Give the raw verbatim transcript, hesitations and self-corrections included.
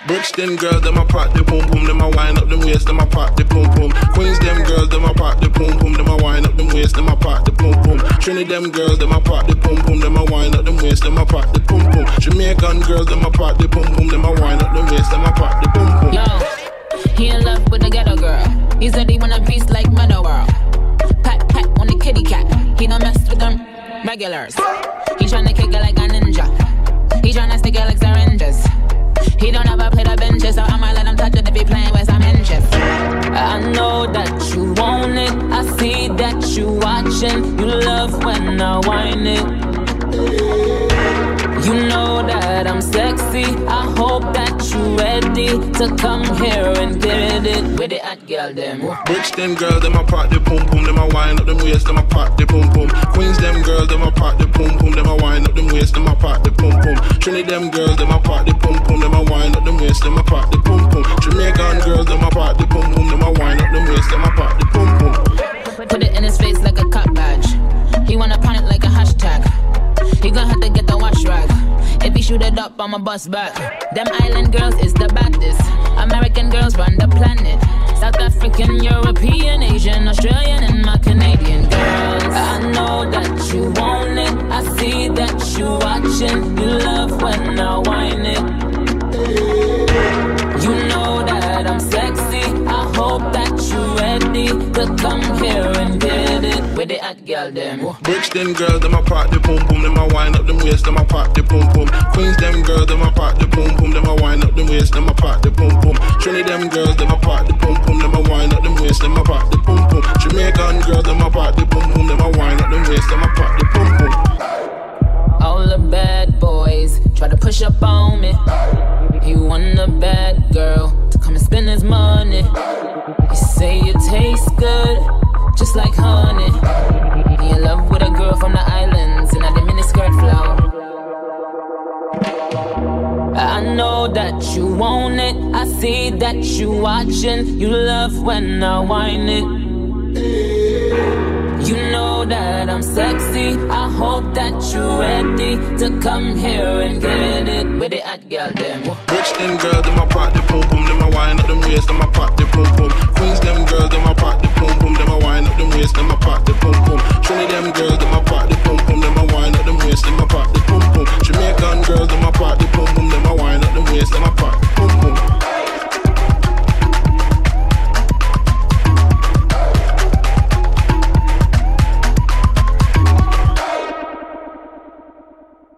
Brixton girls, them a pop the pum pum, them a wind up them waist, them a pop the pum pum. Queens them girls, them a pop the pum pum, them a wind up them waist, them a pop the pum pum. Trinity them girls, them a pop the pum pum, them a wind up them waist, them a pop the pum pum. Jamaican girls, them a pop the pum pum, them a wind up them waist, them a pop the pum pum. Yo, he in love with the ghetto girl. He said he want a piece like Meadow World. Pat pat on the kitty cat. He don't mess with them regulars. He tryna kick it like a ninja. He tryna stick it like syringes. He don't ever play the benches, so I'ma let him touch it if he playing with some hinges. I know that you want it. I see that you watching. You love when I whine it. You know that I'm sexy. I hope that you ready to come here and get it with the hot girl them. Brixton girls, them a pop the pum pum, them a wind up them waist, them a pop the pum pum. Queens them girls, them a pop the pum pum, them a wind up them waist, them a pop the pum pum. Trinity them girls, them a pop the pum pum, them a wind up them waist, them a pop the pum pum. Jamaican girls, them a pop the pum pum, them a wind up them waist, them a pop the pum pum. Put it in his face like a cop badge. He wanna pound it like a hashtag. He gon' have to get the wash rag. If he shoot it up, I'ma bust back. Them island girls is the baddest. American girls run the planet. South African, European, Asian, Australian, and my Canadian girls. I know that you want it. I see that you watching. You love when I whine it. You know that I'm sexy. I hope that you ready to come here and get it with the hot girl them. Brixton girls, them a pop the pum pum, them a wind up them waist, them a pop the pum pum. Queens them girls, them a pop the pum pum, them a wind up them waist, them a pop the pum pum. Trinity them girls, them a pop the pum pum, them a wind up them waist, them a pop the pum pum. Jamaican girls, them a pop the pum pum, them a wind up them waist, them a pop the pum pum. All the bad boys try to push up on me. He want a bad girl to come and spend his money. You say you taste good, just like honey. He in love with a girl from the islands and the miniskirt flow. I know that you want it. I see that you watching. You love when I whine it. You know that I'm sexy. I hope that you ready to come here and get it with the hot girl them. Brixton girls, them a pop the pum pum, them a wind up them waist, them a pop the pum pum. Queens them girls, them a pop the pum pum, them a wind up them waist, them a pop the pum pum. Trinity them girls, them a pop the pum pum, them a wind up them waist, them a pop the